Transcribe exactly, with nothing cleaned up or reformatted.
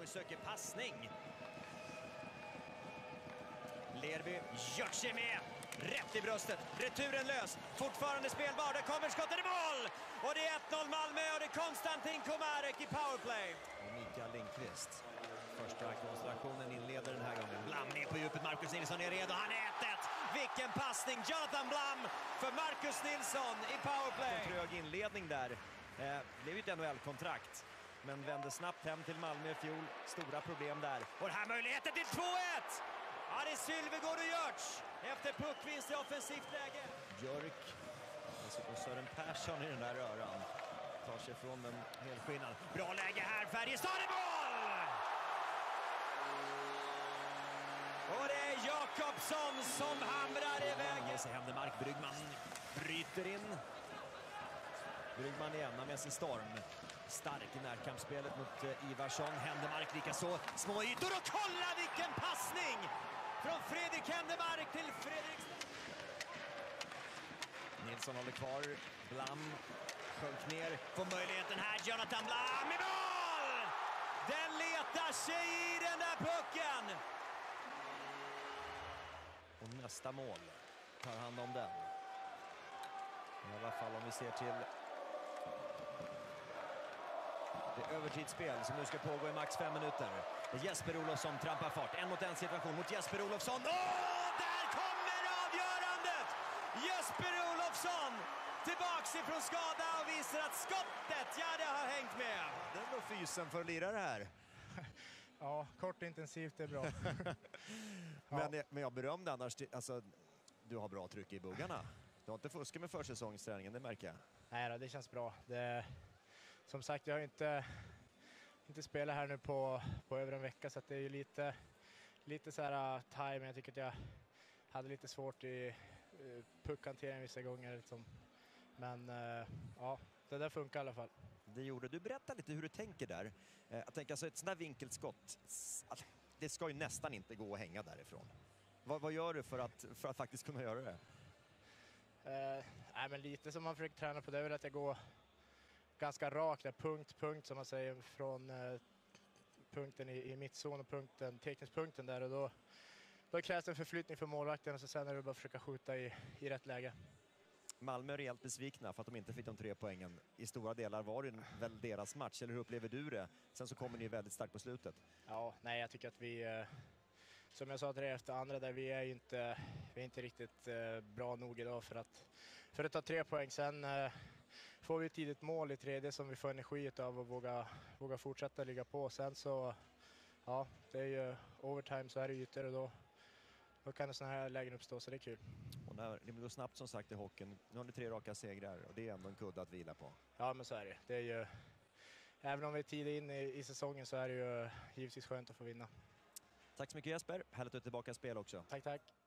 och söker passning. Lerby gör sig med. Rätt i bröstet. Returen lös. Fortfarande spelbar. Där kommer skottet i mål! Och det är ett noll Malmö och det är Konstantin Komarek i powerplay. Och Mikael Lindqvist. Första konstellationen inleder den här gången. Blam ner på djupet. Marcus Nilsson är redo. Han är ett ett. Vilken passning. Jonathan Blam för Marcus Nilsson i powerplay. En trög inledning där. Eh, blev ju ett N H L-kontrakt. Men vände snabbt hem till Malmö i fjol. Stora problem där. Och här möjligheten till två ett! Ja, det är Sylvegård och Görts efter puckvinst i offensivt läge. Björk, och Sören Persson i den där röran. Tar sig från den helskinnad. Bra läge här, Färjestad i mål! Och det är Jakobsson som hamrar iväg. Och så Händemark, Bryggman bryter in. Bryggman är ena med sin storm. Stark i närkampsspelet mot uh, Ivarsson. Händemark lika så små ytor och kolla vilken passning! Från Fredrik Händemark till Fredrik. Nilsson håller kvar. Blam sjönk ner. Får möjligheten här. Jonathan Blam i mål! Den letar sig i den där pucken. Och nästa mål tar hand om den. I alla fall om vi ser till det övertidsspel som nu ska pågå i max fem minuter. Jesper Olofsson trampar fart. En mot en situation mot Jesper Olofsson. Åh, där kommer avgörandet! Jesper Olofsson tillbaks ifrån skada och visar att skottet, ja, det har hängt med. Den var fysen för att lira det här. Ja, kort intensivt är bra. men, ja. men jag berömde annars, alltså, du har bra tryck i buggarna. Du har inte fuskat med försäsongsträningen, det märker jag. Nej då, det känns bra. Det, som sagt, jag har inte, inte spelat här nu på, på över en vecka, så att det är ju lite, lite så här uh, time. Jag tycker att jag hade lite svårt i uh, puckhanteringen vissa gånger. Liksom. Men uh, ja, det där funkar i alla fall. Det gjorde du. Berätta lite hur du tänker där. Uh, jag tänker alltså ett sånt där vinkelskott, det ska ju nästan inte gå att hänga därifrån. Vad, vad gör du för att, för att faktiskt kunna göra det? Uh, nej, men lite som man försöker träna på det är väl att jag går ganska rakt där, punkt, punkt som man säger, från uh, punkten i, i mittzon och punkten, teckningspunkten där, och då, då krävs det en förflyttning för målvakten och så sen är det bara att försöka skjuta i, i rätt läge. Malmö är rejält besvikna för att de inte fick de tre poängen. I stora delar var det väl deras match, eller hur upplever du det? Sen så kommer ni väldigt starkt på slutet. Ja, nej, jag tycker att vi, uh, som jag sa till dig efter andra, där vi är ju inte, vi är inte riktigt uh, bra nog idag för att, för att ta tre poäng. Sen uh, får vi ett tidigt mål i tredje som vi får energi av och våga, våga fortsätta ligga på. Sen så, ja, det är ju overtime, så är det ytor och då, då kan det såna här lägen uppstå, så det är kul. Och när det går snabbt som sagt i hockeyn, nu har ni tre raka segrar och det är ändå en kudde att vila på. Ja, men så är det. Det är ju, även om vi är tidigt in i, i säsongen så är det ju givetvis skönt att få vinna. Tack så mycket Jesper, härligt att du är tillbaka i spel också. Tack, tack.